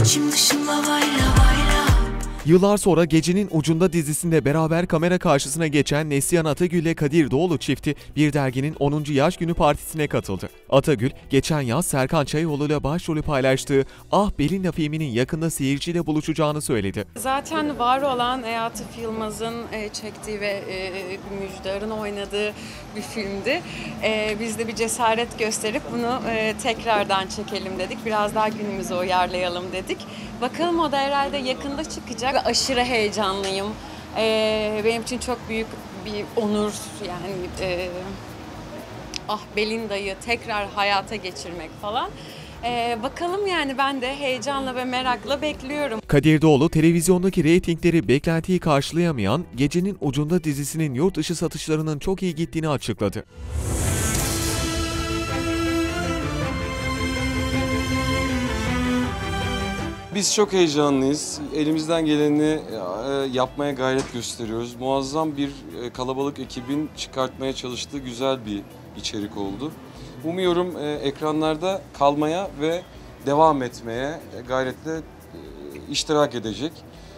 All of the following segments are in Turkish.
İçim dışım lavayla lavayla. Yıllar sonra Gecenin Ucunda dizisinde beraber kamera karşısına geçen Neslihan Atagül ile Kadir Doğulu çifti bir derginin 10. yaş günü partisine katıldı. Atagül, geçen yaz Serkan Çayoğlu ile başrolü paylaştığı Ah Belinda filminin yakında seyirciyle buluşacağını söyledi. Zaten var olan Atıf Yılmaz'ın çektiği ve Müjdar'ın oynadığı bir filmdi. Biz de bir cesaret gösterip bunu tekrardan çekelim dedik. Biraz daha günümüze uyarlayalım dedik. Bakalım, o da herhalde yakında çıkacak. Aşırı heyecanlıyım. Benim için çok büyük bir onur yani Ah Belinda'yı tekrar hayata geçirmek falan. Bakalım yani, ben de heyecanla ve merakla bekliyorum. Kadir Doğulu, televizyondaki reytingleri beklentiyi karşılayamayan Gecenin Ucunda dizisinin yurt dışı satışlarının çok iyi gittiğini açıkladı. Biz çok heyecanlıyız. Elimizden geleni yapmaya gayret gösteriyoruz. Muazzam bir kalabalık ekibin çıkartmaya çalıştığı güzel bir içerik oldu. Umuyorum ekranlarda kalmaya ve devam etmeye gayretle iştirak edecek.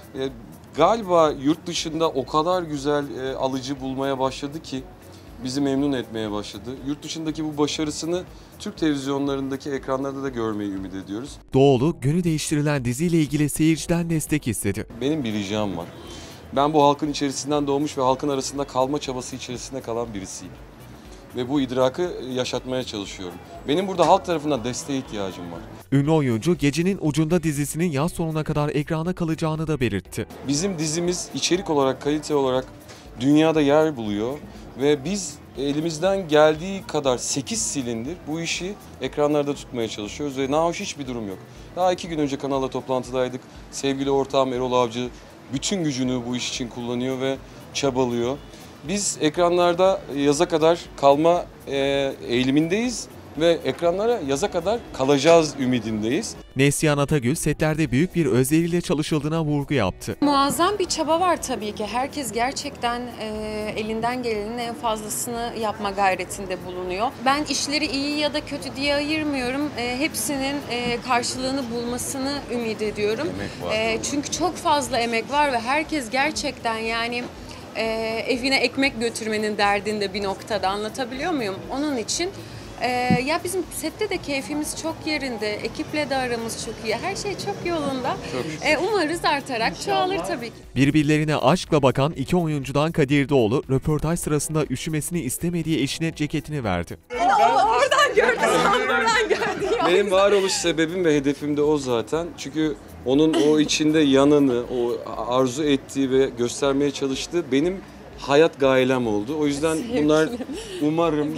Galiba yurt dışında o kadar güzel alıcı bulmaya başladı ki bizi memnun etmeye başladı. Yurt dışındaki bu başarısını Türk televizyonlarındaki ekranlarda da görmeyi ümit ediyoruz. Doğulu, günü değiştirilen diziyle ilgili seyirciden destek istedi. Benim bir ricam var. Ben bu halkın içerisinden doğmuş ve halkın arasında kalma çabası içerisinde kalan birisiyim. Ve bu idrakı yaşatmaya çalışıyorum. Benim burada halk tarafından desteğe ihtiyacım var. Ünlü oyuncu Gecenin Ucunda dizisinin yaz sonuna kadar ekranda kalacağını da belirtti. Bizim dizimiz içerik olarak, kalite olarak dünyada yer buluyor. Ve biz elimizden geldiği kadar 8 silindir bu işi ekranlarda tutmaya çalışıyoruz ve nahoş hiçbir durum yok. Daha 2 gün önce kanalda toplantıdaydık. Sevgili ortağım Erol Avcı bütün gücünü bu iş için kullanıyor ve çabalıyor. Biz ekranlarda yaza kadar kalma eğilimindeyiz ve ekranlara yaza kadar kalacağız ümidindeyiz. Neslihan Atagül setlerde büyük bir özveriyle çalışıldığına vurgu yaptı. Muazzam bir çaba var tabii ki. Herkes gerçekten elinden gelenin en fazlasını yapma gayretinde bulunuyor. Ben işleri iyi ya da kötü diye ayırmıyorum. Hepsinin karşılığını bulmasını ümit ediyorum. Çünkü çok fazla emek var ve herkes gerçekten yani evine ekmek götürmenin derdinde bir noktada, anlatabiliyor muyum? Onun için ya bizim sette de keyfimiz çok yerinde, ekiple de aramız çok iyi, her şey çok yolunda. Umarız artarak çoğalır tabii ki. Birbirlerine aşkla bakan iki oyuncudan Kadir Doğulu, röportaj sırasında üşümesini istemediği eşine ceketini verdi. Oradan gördüm, oradan gördüm. Benim varoluş sebebim ve hedefim de o zaten. Çünkü onun o içinde yananı, o arzu ettiği ve göstermeye çalıştığı benim hayat gailem oldu. O yüzden bunlar umarım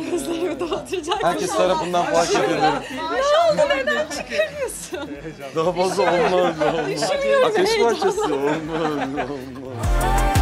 herkes tarafından fark edilir. Ne oldu, neden çıkarıyorsun? Daha fazla olmaz. Düşünmüyorum, Ateş heyecanlı. parçası olmaz.